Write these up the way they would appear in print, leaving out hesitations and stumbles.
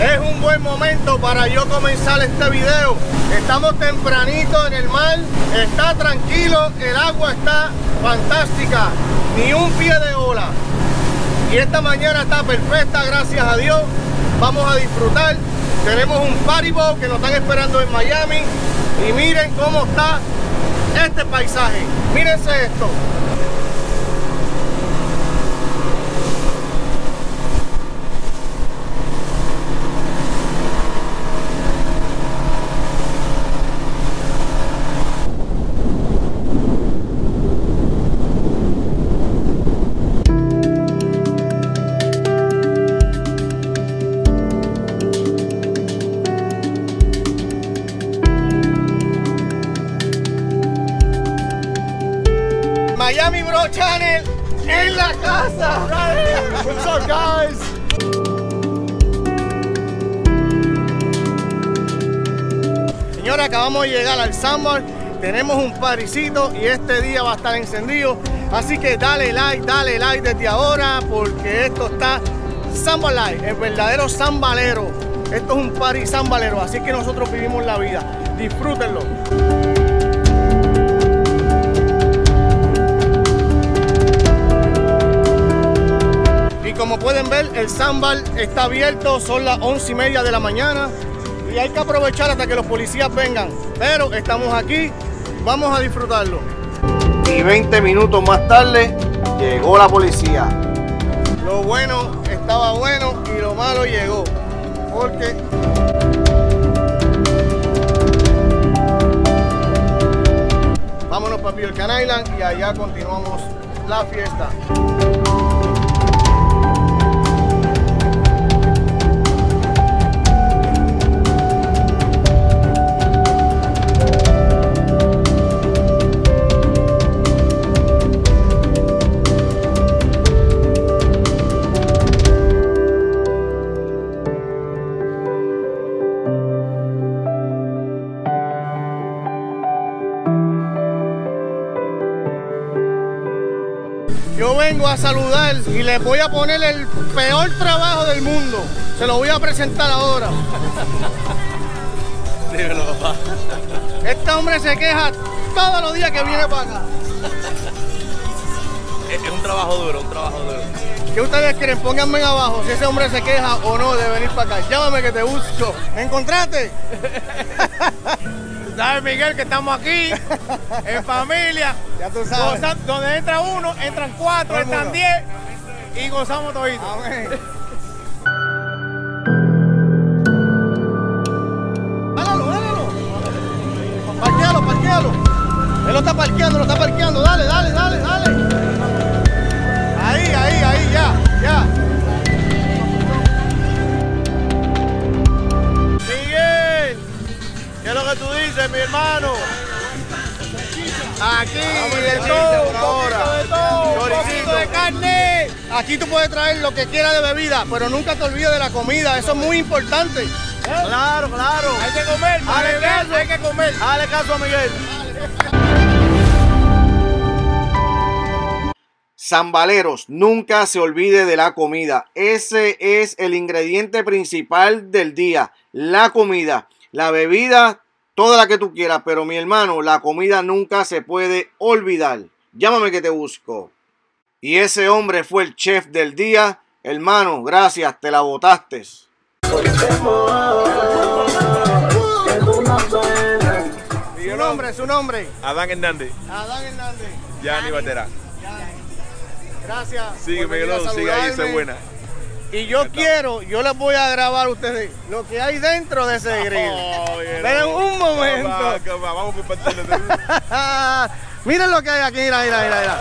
Es un buen momento para yo comenzar este video. Estamos tempranito en el mar, está tranquilo, el agua está fantástica, ni un pie de ola. Y esta mañana está perfecta, gracias a Dios. Vamos a disfrutar. Tenemos un party boat que nos están esperando en Miami. Y miren cómo está este paisaje. Mírense esto. Miami Bro Channel en la casa. What's up, guys? Señora, acabamos de llegar al Sandbar. Tenemos un partycito y este día va a estar encendido. Así que dale like desde ahora, porque esto está Sandbar Life, el verdadero sambalero. Esto es un party sambalero, así que nosotros vivimos la vida. Disfrútenlo. Y como pueden ver, el Sandbar está abierto, son las 11:30 de la mañana y hay que aprovechar hasta que los policías vengan. Pero estamos aquí, vamos a disfrutarlo. Y 20 minutos más tarde llegó la policía. Lo bueno estaba bueno y lo malo llegó. Porque vámonos para Pearl Island y allá continuamos la fiesta. Yo vengo a saludar y les voy a poner el peor trabajo del mundo. Se lo voy a presentar ahora. Dímelo, papá. Este hombre se queja todos los días que viene para acá. Es un trabajo duro, ¿Qué ustedes quieren? Pónganme abajo si ese hombre se queja o no de venir para acá. Llámame que te busco. ¿Me encontraste? ¿Sabes, Miguel, que estamos aquí en familia? Ya tú sabes. Donde entra uno, entran 4, entran 10 y gozamos toditos. Amén. Dálalo. Parquéalo. Él lo está parqueando. Dale. Ahí, ya. Miguel, ¿qué es lo que tú dices, mi hermano? Aquí de todo, choricito de carne. Aquí tú puedes traer lo que quieras de bebida, pero nunca te olvides de la comida, eso es muy importante. Claro. Hay que comer, hay que comer. Dale caso a Miguel. Sambaleros, nunca se olvide de la comida. Ese es el ingrediente principal del día, la comida. La bebida, toda la que tú quieras, pero mi hermano, la comida nunca se puede olvidar. Llámame que te busco. Y ese hombre fue el chef del día. Hermano, gracias, te la botaste. Su nombre. Adán Hernández. Yani Batera. Gracias. Sigue, Miguelón, sigue ahí, esa es buena. Y yo les voy a grabar a ustedes lo que hay dentro de ese grill. Esperen un momento. Vamos por partirlo. Miren lo que hay aquí, mira.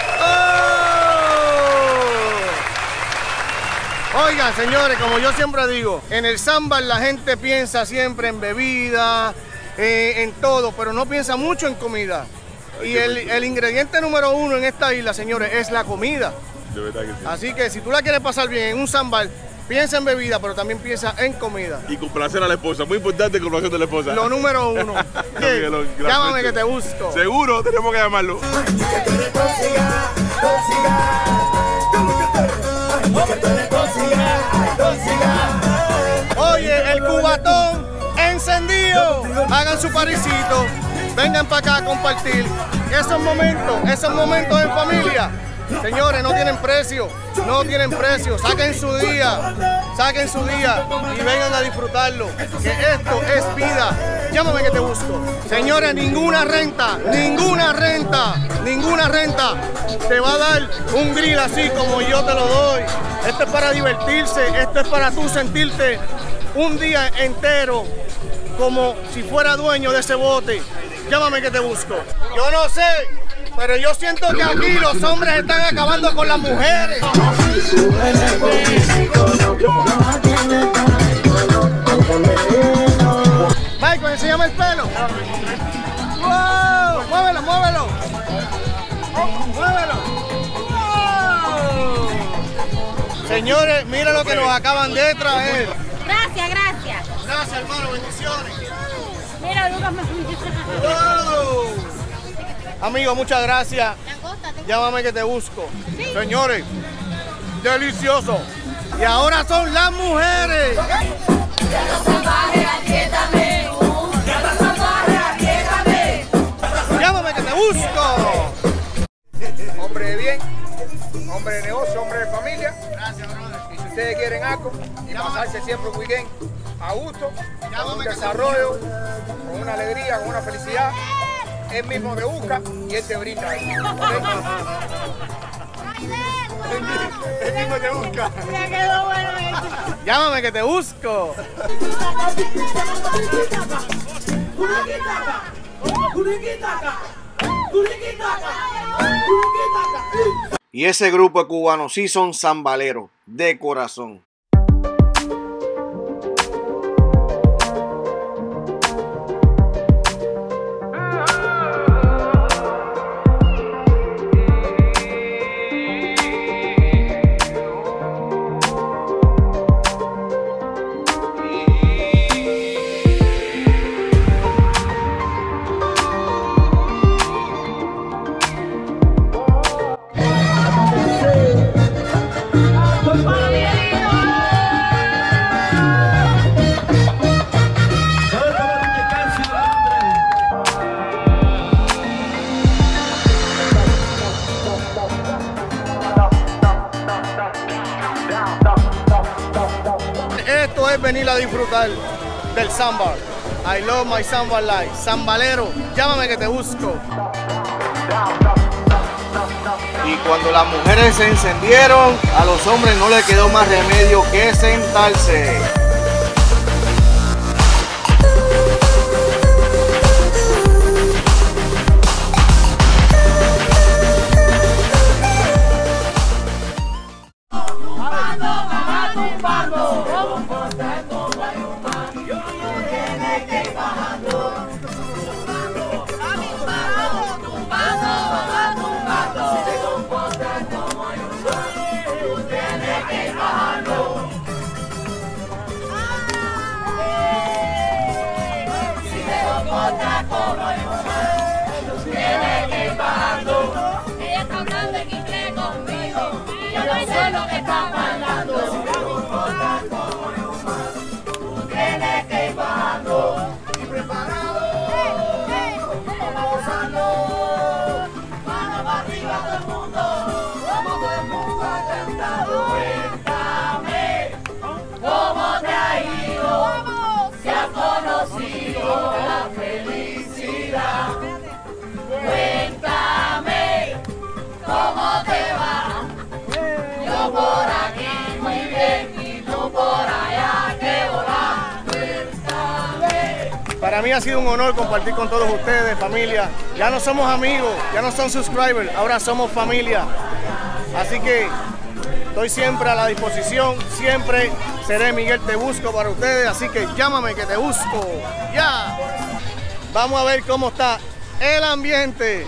¡Oh! Oigan, señores, como yo siempre digo, en el Sandbar la gente piensa siempre en bebida, en todo, pero no piensa mucho en comida. Y el ingrediente número 1 en esta isla, señores, es la comida. De verdad que sí. Así que si tú la quieres pasar bien en un Sandbar, piensa en bebida, pero también piensa en comida. Y complacer a la esposa, muy importante, complacer a la esposa. Lo número 1. Llámame que te busco. Seguro, tenemos que llamarlo. el cubatón encendido. Hagan su parisito, vengan para acá a compartir. Esos momentos en familia, señores, no tienen precio, no tienen precio. Saquen su día y vengan a disfrutarlo, que esto es vida. Llámame que te busco. Señores, ninguna renta te va a dar un grill así como yo te lo doy. Esto es para divertirse, esto es para tú sentirte un día entero como si fuera dueño de ese bote. Llámame que te busco. Yo no sé, pero yo siento que aquí los hombres están acabando con las mujeres. Michael, enséñame el pelo. ¡Wow! ¡Muévelo, muévelo! ¡Muévelo! ¡Wow! Señores, mira lo que nos acaban de traer. Gracias, gracias. Gracias, hermano, bendiciones. Mira, Lucas me... ¡Wow! Amigo, muchas gracias. Llámame que te busco. Sí. Señores, delicioso. Y ahora son las mujeres. Llámame que te busco. Hombre de bien, hombre de negocio, hombre de familia. Gracias, brother. Y si ustedes quieren algo y pasarse siempre un weekend a gusto, con un desarrollo, con una alegría, con una felicidad, él mismo te busca y él te brinda ahí. Él mismo te busca. Me quedó bueno eso. Llámame que te busco. Y ese grupo de cubanos sí son zambaleros de corazón. Esto es venir a disfrutar del samba. I love my samba life. Sambalero, llámame que te busco. Y cuando las mujeres se encendieron, a los hombres no les quedó más remedio que sentarse. Ella está hablando en inglés conmigo y yo no sé lo que está hablando. Tú tienes que ir bajando y preparado. Vamos gozando. Mano para arriba todo el mundo. Vamos todo el mundo cantando. Cuéntame cómo te ha ido. Si has conocido la felicidad. Cuéntame cómo te va. Yo por aquí muy bien y tú por allá que volá. Cuéntame. Para mí ha sido un honor compartir con todos ustedes, familia. Ya no somos amigos, ya no son subscribers, ahora somos familia. Así que estoy siempre a la disposición, siempre seré Miguel Te Busco para ustedes, así que llámame que te busco. Ya. Vamos a ver cómo está el ambiente.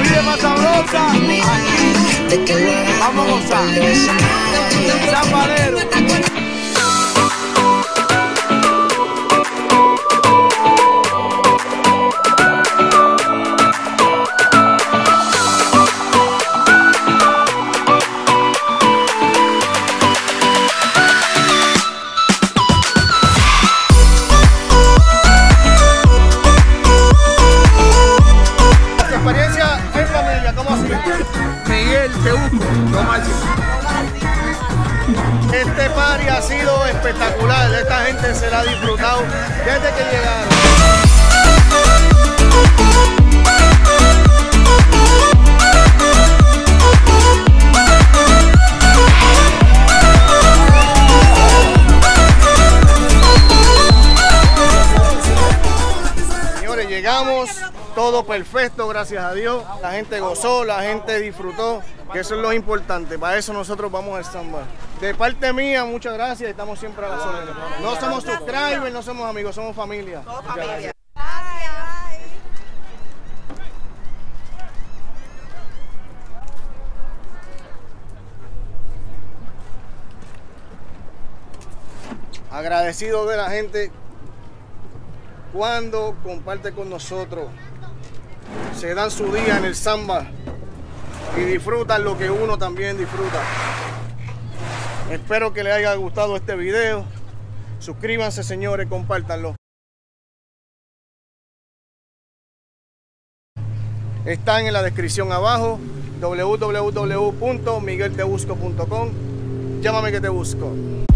vida más sabrosa. Aquí vamos a gozar. San Valero. Miguel, te busco, lo máximo. Este party ha sido espectacular, esta gente se la ha disfrutado desde que llegaron. Señores, llegamos. Todo perfecto, gracias a Dios. La gente gozó, la gente disfrutó, que eso es lo importante. Para eso nosotros vamos al samba. De parte mía, muchas gracias. Estamos siempre a la zona. No somos subscribers, no somos amigos, somos familia. Muchas gracias. Agradecido de la gente cuando comparte con nosotros. Se dan su día en el samba y disfrutan lo que uno también disfruta. Espero que les haya gustado este video. Suscríbanse, señores, compártanlo. Están en la descripción abajo, www.migueltebusco.com. Llámame que te busco.